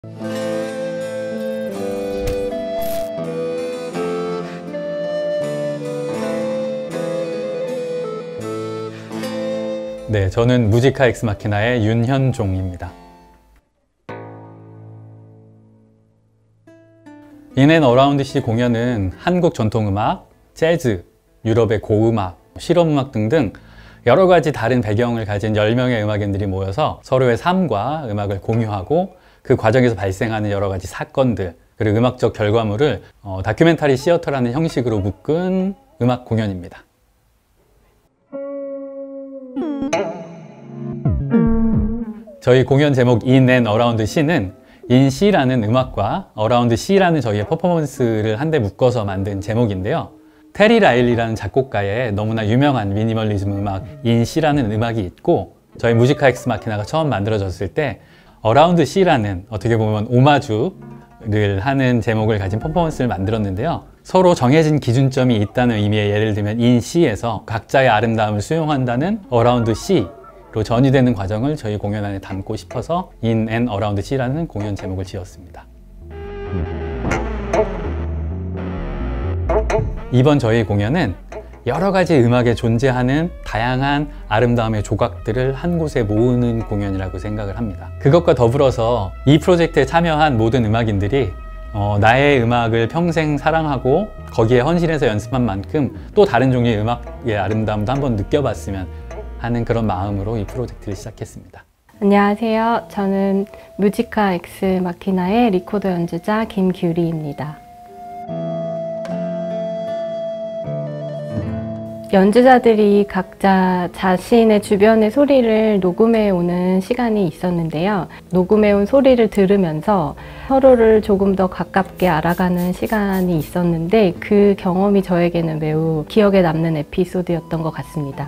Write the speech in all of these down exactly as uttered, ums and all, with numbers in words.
네, 저는 무지카 엑스마키나의 윤현종입니다. 인 앤 어라운드 씨 공연은 한국 전통음악, 재즈, 유럽의 고음악, 실험음악 등등 여러 가지 다른 배경을 가진 열 명의 음악인들이 모여서 서로의 삶과 음악을 공유하고 그 과정에서 발생하는 여러 가지 사건들 그리고 음악적 결과물을 어, 다큐멘터리 시어터라는 형식으로 묶은 음악 공연입니다. 저희 공연 제목 인 앤 어라운드 씨는 인 씨라는 음악과 어라운드 씨라는 저희의 퍼포먼스를 한데 묶어서 만든 제목인데요. 테리 라일리라는 작곡가의 너무나 유명한 미니멀리즘 음악 인 씨라는 음악이 있고 저희 무지카 엑스마키나가 처음 만들어졌을 때 어라운드 씨라는 어떻게 보면 오마주를 하는 제목을 가진 퍼포먼스를 만들었는데요. 서로 정해진 기준점이 있다는 의미의 예를 들면 인 씨에서 각자의 아름다움을 수용한다는 어라운드 씨 로 전이되는 과정을 저희 공연 안에 담고 싶어서 인 앤 어라운드 씨라는 공연 제목을 지었습니다. 이번 저희 공연은 여러 가지 음악에 존재하는 다양한 아름다움의 조각들을 한 곳에 모으는 공연이라고 생각을 합니다. 그것과 더불어서 이 프로젝트에 참여한 모든 음악인들이 어, 나의 음악을 평생 사랑하고 거기에 헌신해서 연습한 만큼 또 다른 종류의 음악의 아름다움도 한번 느껴봤으면 하는 그런 마음으로 이 프로젝트를 시작했습니다. 안녕하세요. 저는 무지카 엑스마키나의 리코더 연주자 김규리입니다. 연주자들이 각자 자신의 주변의 소리를 녹음해 오는 시간이 있었는데요. 녹음해 온 소리를 들으면서 서로를 조금 더 가깝게 알아가는 시간이 있었는데 그 경험이 저에게는 매우 기억에 남는 에피소드였던 것 같습니다.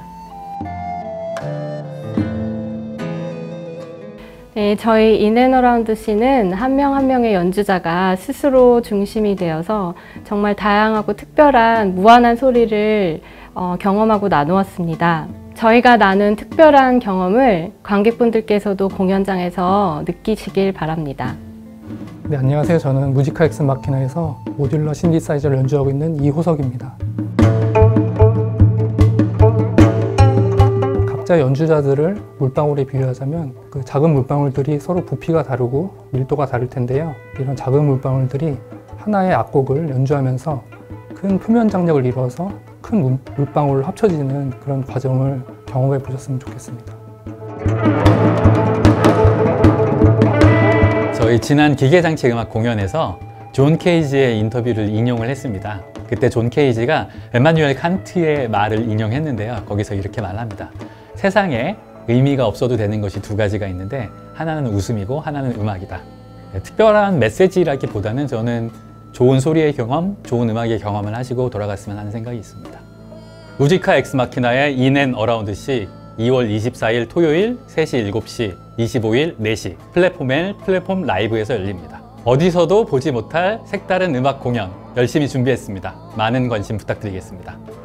네, 저희 인 앤 어라운드 씨는 한 명 한 명의 연주자가 스스로 중심이 되어서 정말 다양하고 특별한 무한한 소리를 어, 경험하고 나누었습니다. 저희가 나눈 특별한 경험을 관객분들께서도 공연장에서 느끼시길 바랍니다. 네, 안녕하세요. 저는 무지카 엑스마키나에서 모듈러 신디사이저를 연주하고 있는 이호석입니다. 각자 연주자들을 물방울에 비유하자면 그 작은 물방울들이 서로 부피가 다르고 밀도가 다를 텐데요. 이런 작은 물방울들이 하나의 악곡을 연주하면서 큰 표면 장력을 이루어서 큰 물방울로 합쳐지는 그런 과정을 경험해 보셨으면 좋겠습니다. 저희 지난 기계장치 음악 공연에서 존 케이지의 인터뷰를 인용을 했습니다. 그때 존 케이지가 에마뉴엘 칸트의 말을 인용했는데요. 거기서 이렇게 말합니다. 세상에 의미가 없어도 되는 것이 두 가지가 있는데 하나는 웃음이고 하나는 음악이다. 특별한 메시지라기보다는 저는 좋은 소리의 경험, 좋은 음악의 경험을 하시고 돌아갔으면 하는 생각이 있습니다. 무지카 엑스마키나의 인 앤 어라운드 씨 이월 이십사일 토요일 세 시 일곱 시, 이십오일 네 시 플랫폼 L, 플랫폼 라이브에서 열립니다. 어디서도 보지 못할 색다른 음악 공연 열심히 준비했습니다. 많은 관심 부탁드리겠습니다.